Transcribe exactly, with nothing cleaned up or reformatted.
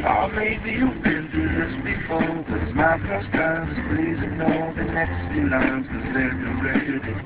Oh, maybe you've been through this before, but it's my first time, just please ignore the next few lines, cause they're directed.